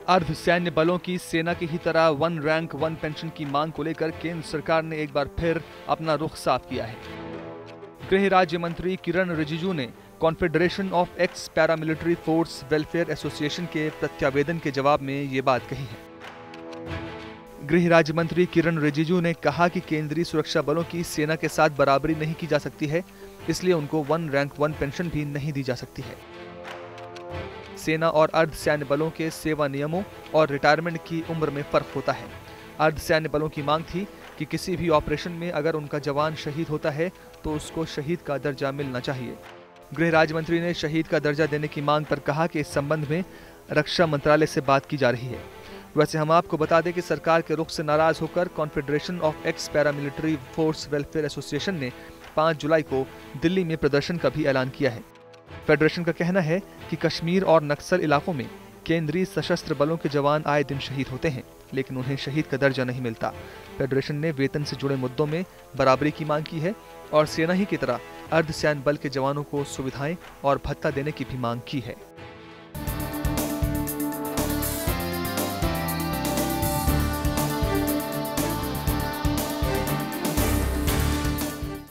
अर्धसैन्य बलों की सेना की ही तरह वन रैंक वन पेंशन की मांग को लेकर केंद्र सरकार ने एक बार फिर अपना रुख साफ किया है। गृह राज्य मंत्री किरण रिजिजू ने confederation of ex paramilitary force welfare association के प्रत्यावेदन के जवाब में ये बात कही है। गृह राज्य मंत्री किरण रिजिजू ने कहा कि केंद्रीय सुरक्षा बलों की सेना के साथ बराबरी नहीं की जा सकती है, इसलिए उनको वन रैंक वन पेंशन भी नहीं दी जा सकती है। सेना और अर्धसैन्य बलों के सेवा नियमों और रिटायरमेंट की उम्र में फर्क होता है। अर्धसैन्य बलों की मांग थी कि किसी भी ऑपरेशन में अगर उनका जवान शहीद होता है तो उसको शहीद का दर्जा मिलना चाहिए। गृह राज्य मंत्री ने शहीद का दर्जा देने की मांग पर कहा कि इस संबंध में रक्षा मंत्रालय से बात की जा रही है। वैसे हम आपको बता दें कि सरकार के रुख से नाराज होकर confederation of ex paramilitary force welfare association ने 5 जुलाई को दिल्ली में प्रदर्शन का भी ऐलान किया है। फेडरेशन का कहना है कि कश्मीर और नक्सल इलाकों में केंद्रीय सशस्त्र बलों के जवान आए दिन शहीद होते हैं, लेकिन उन्हें शहीद का दर्जा नहीं मिलता। फेडरेशन ने वेतन से जुड़े मुद्दों में बराबरी की मांग की है और सेना ही की तरह अर्धसैन्य बल के जवानों को सुविधाएं और भत्ता देने की भी मांग की है।